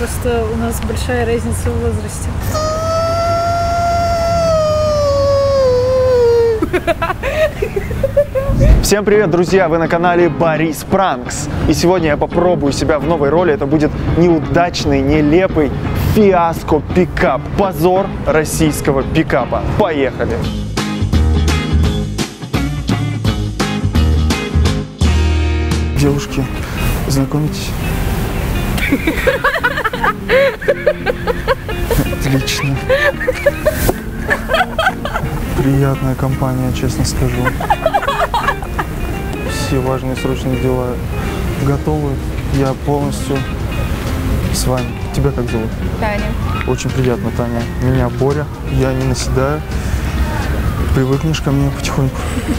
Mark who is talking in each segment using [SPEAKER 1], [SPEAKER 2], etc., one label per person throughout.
[SPEAKER 1] просто у нас большая разница в возрасте.
[SPEAKER 2] Всем привет, друзья! Вы на канале Борис Пранкс. И сегодня я попробую себя в новой роли. Это будет неудачный, нелепый фиаско-пикап. Позор российского пикапа. Поехали! Девушки, знакомитесь? Отлично. Приятная компания, честно скажу. Все важные срочные дела готовы. Я полностью с вами. Тебя как зовут?
[SPEAKER 3] Таня.
[SPEAKER 2] Очень приятно, Таня. Меня Боря. Я не наседаю. Привыкнешь ко мне потихоньку.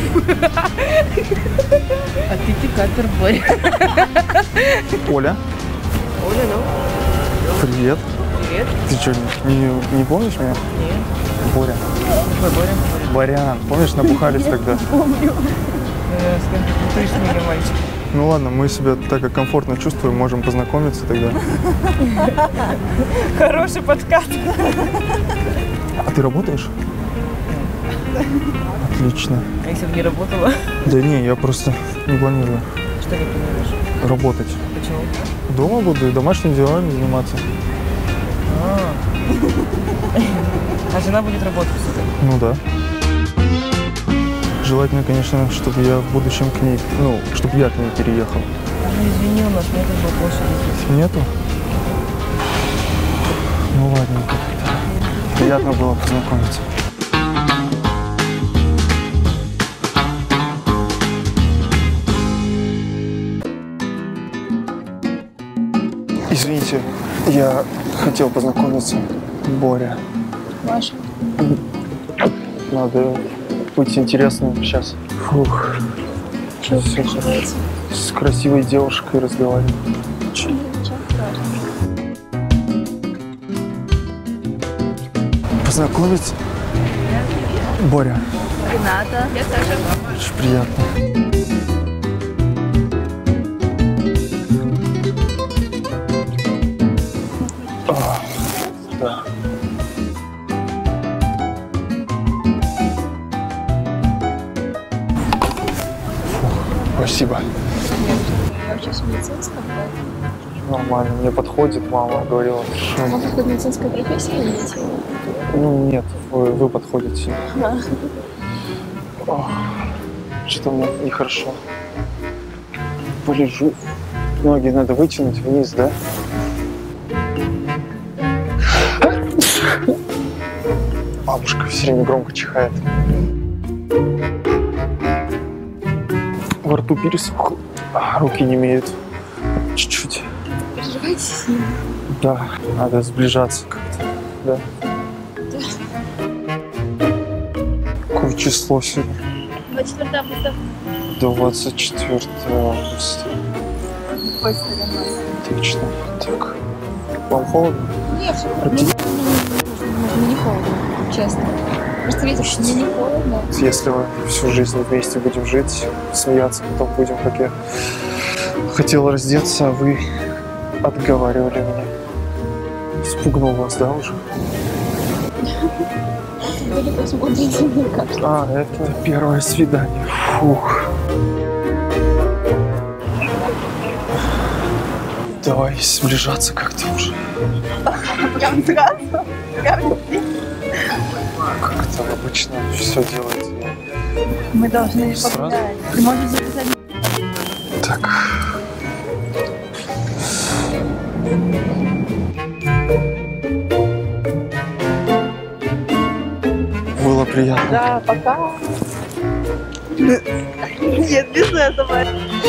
[SPEAKER 3] А ты пикапер, Боря.
[SPEAKER 2] Оля.
[SPEAKER 3] Оля, ну.
[SPEAKER 2] Привет.
[SPEAKER 3] Привет.
[SPEAKER 2] Ты что, не помнишь меня?
[SPEAKER 3] Нет.
[SPEAKER 2] Боря.
[SPEAKER 3] Ой, Боря.
[SPEAKER 2] Борян. Помнишь, набухались тогда?
[SPEAKER 3] Помню. Точно не мальчик.
[SPEAKER 2] Ну ладно, мы себя так как комфортно чувствуем, можем познакомиться тогда.
[SPEAKER 3] Хороший подкат.
[SPEAKER 2] А ты работаешь? Отлично.
[SPEAKER 3] А если бы не работала?
[SPEAKER 2] Да не, я просто не планирую.
[SPEAKER 3] Что не планируешь?
[SPEAKER 2] Работать.
[SPEAKER 3] Почему?
[SPEAKER 2] Дома буду и домашними делами заниматься.
[SPEAKER 3] А жена будет работать все-таки?
[SPEAKER 2] Ну да. Желательно, конечно, чтобы я в будущем к ней, чтобы я к ней переехал.
[SPEAKER 3] Ну извини, у нас нету жилплощади.
[SPEAKER 2] Нету? Ну ладненько. Приятно было познакомиться. Извините, я хотел познакомиться. Боря.
[SPEAKER 3] Маша.
[SPEAKER 2] Надо быть интересным сейчас. Фух.
[SPEAKER 3] Что
[SPEAKER 2] С красивой девушкой разговаривать.
[SPEAKER 3] Ничего страшного.
[SPEAKER 2] Познакомить? Боря.
[SPEAKER 3] Рената. Я Саша.
[SPEAKER 2] Очень приятно. Да. Спасибо.
[SPEAKER 3] Я учусь в медицинском, да?
[SPEAKER 2] Нормально, мне подходит, мама говорила.
[SPEAKER 3] Вам подходит медицинская профессия или нет?
[SPEAKER 2] Ну нет, вы подходите. Что-то мне нехорошо. Полежу. Ноги надо вытянуть вниз, да? Бабушка все время громко чихает. Во рту пересохло. Руки не имеют. Чуть-чуть.
[SPEAKER 3] Переживайте с ним.
[SPEAKER 2] Да, надо сближаться как-то. Да. Какое число сегодня?
[SPEAKER 3] 24 августа.
[SPEAKER 2] 24 августа.
[SPEAKER 3] Какой стороной?
[SPEAKER 2] Отлично. Так. Вам холодно?
[SPEAKER 3] Нет, мне не холодно, честно. Просто видишь, мне не холодно.
[SPEAKER 2] Если мы всю жизнь вместе будем жить, смеяться, потом будем, как я хотел раздеться, а вы отговаривали меня. Спугнул вас, да, уже?
[SPEAKER 3] Или посмотрите, мне кажется.
[SPEAKER 2] Это первое свидание. Фух. Давай сближаться как-то уже.
[SPEAKER 3] Прям сразу?
[SPEAKER 2] Как-то обычно все делается.
[SPEAKER 3] Мы должны
[SPEAKER 2] Сразу?
[SPEAKER 3] погулять. Ты можешь записать?
[SPEAKER 2] Так. Было приятно.
[SPEAKER 3] Да, пока. Нет, без этого.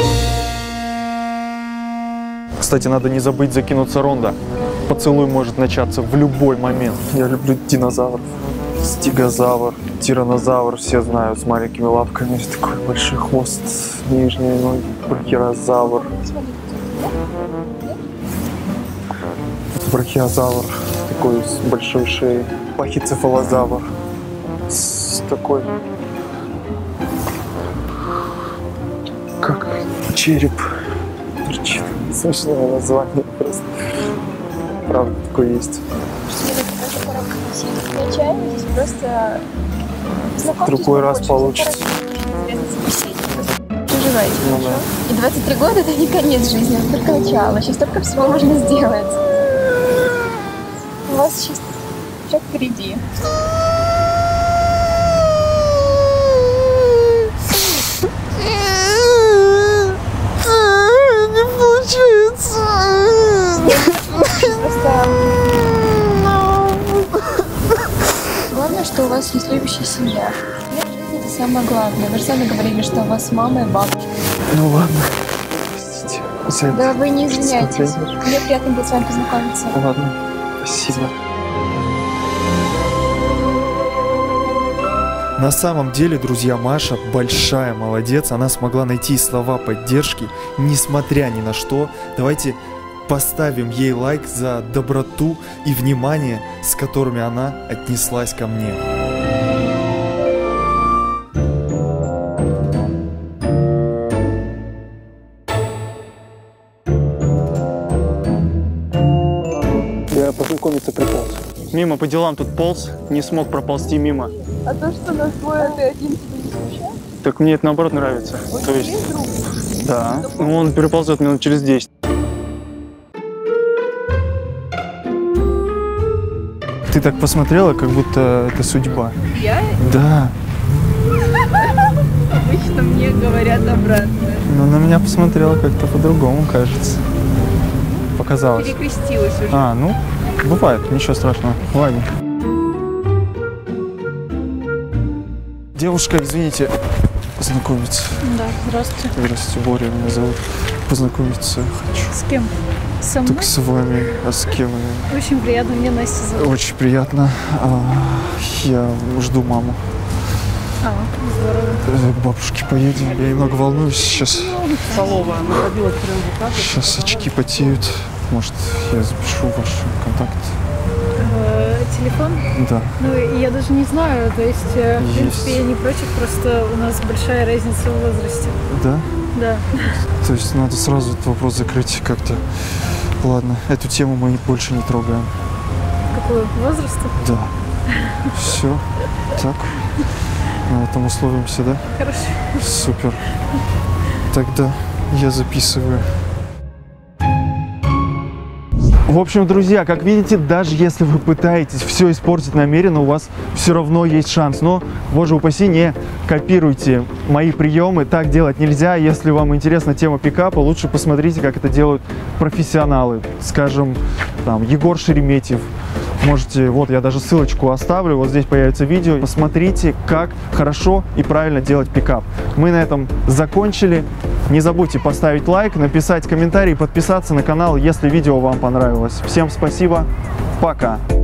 [SPEAKER 2] Кстати, надо не забыть закинуться рондо. Поцелуй может начаться в любой момент. Я люблю динозавров. Стегозавр, тиранозавр, все знают, с маленькими лапками. Такой большой хвост, нижние ноги. Брахиозавр. Брахиозавр, такой с большой шеей. Пахицефалозавр. С такой... Как череп торчит. Смешное название просто. правда, такое есть.
[SPEAKER 3] Просто
[SPEAKER 2] В другой раз получится.
[SPEAKER 3] Проживайте,
[SPEAKER 2] Ну
[SPEAKER 3] хорошо?
[SPEAKER 2] да.
[SPEAKER 3] И 23 года это не конец жизни, это только начало. Сейчас только всего можно сделать. У вас сейчас все впереди.
[SPEAKER 2] Не получается.
[SPEAKER 3] Просто главное, что у вас есть любящая семья. Семья в жизни — это самое главное. Вы же сами говорили, что у вас мама и бабушка.
[SPEAKER 2] Ну ладно. Простите. За это.
[SPEAKER 3] Да вы не извиняйтесь.
[SPEAKER 2] Смотрите.
[SPEAKER 3] Мне приятно было с вами познакомиться.
[SPEAKER 2] Ладно. Спасибо. На самом деле, друзья, Маша большая молодец. Она смогла найти слова поддержки, несмотря ни на что. Давайте поставим ей лайк за доброту и внимание, с которыми она отнеслась ко мне. Я познакомиться приполз. Мимо по делам тут полз, не смог проползти мимо.
[SPEAKER 3] А то, что нас двое, ты один, тебя не смущает?
[SPEAKER 2] Так мне это наоборот нравится. То есть,
[SPEAKER 3] друг?
[SPEAKER 2] да, ну он переползет минут через 10. Ты так посмотрела, как будто это судьба.
[SPEAKER 1] Я
[SPEAKER 2] Да,
[SPEAKER 1] обычно мне говорят обратно.
[SPEAKER 2] но на меня посмотрела как-то по-другому, кажется. Показалось.
[SPEAKER 1] Перекрестилась уже.
[SPEAKER 2] А, ну, бывает, ничего страшного. Ладно. Девушка, извините, познакомиться.
[SPEAKER 1] Да, здравствуйте.
[SPEAKER 2] Здравствуйте, Боря меня зовут. Познакомиться хочу.
[SPEAKER 1] С кем? Со мной?
[SPEAKER 2] Так с вами, а с кем?
[SPEAKER 1] Очень приятно, мне Настя зовут.
[SPEAKER 2] Очень приятно. Я жду маму.
[SPEAKER 1] Здорово.
[SPEAKER 2] К бабушке поедем. Я немного волнуюсь сейчас.
[SPEAKER 4] Столовая находилась прямо в руках.
[SPEAKER 2] Сейчас очки потеют. Может, я запишу ваш контакт?
[SPEAKER 1] Телефон?
[SPEAKER 2] Да.
[SPEAKER 1] Ну, я даже не знаю, то есть, в принципе, я не против, просто у нас большая разница в возрасте.
[SPEAKER 2] Да?
[SPEAKER 1] Да.
[SPEAKER 2] То есть надо сразу этот вопрос закрыть как-то. Ладно, эту тему мы больше не трогаем.
[SPEAKER 1] Какого возраста?
[SPEAKER 2] Да. Все. Так. На этом условимся, да?
[SPEAKER 1] Хорошо.
[SPEAKER 2] Супер. Тогда я записываю. В общем, друзья, как видите, даже если вы пытаетесь все испортить намеренно, у вас все равно есть шанс. Но, боже упаси, не копируйте мои приемы. Так делать нельзя. Если вам интересна тема пикапа, лучше посмотрите, как это делают профессионалы. Скажем, там, Егор Шереметьев. Можете, вот я даже ссылочку оставлю, вот здесь появится видео. Посмотрите, как хорошо и правильно делать пикап. Мы на этом закончили. Не забудьте поставить лайк, написать комментарий, подписаться на канал, если видео вам понравилось. Всем спасибо, пока!